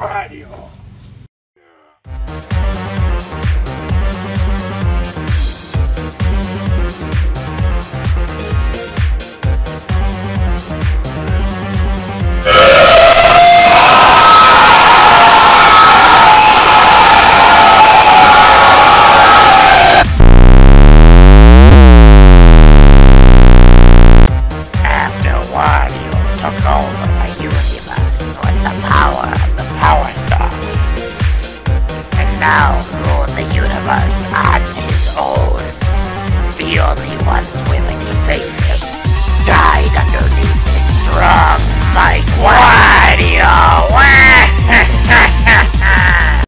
Wario. Took over the universe with the power of the Power Stone, and now ruled the universe on his own.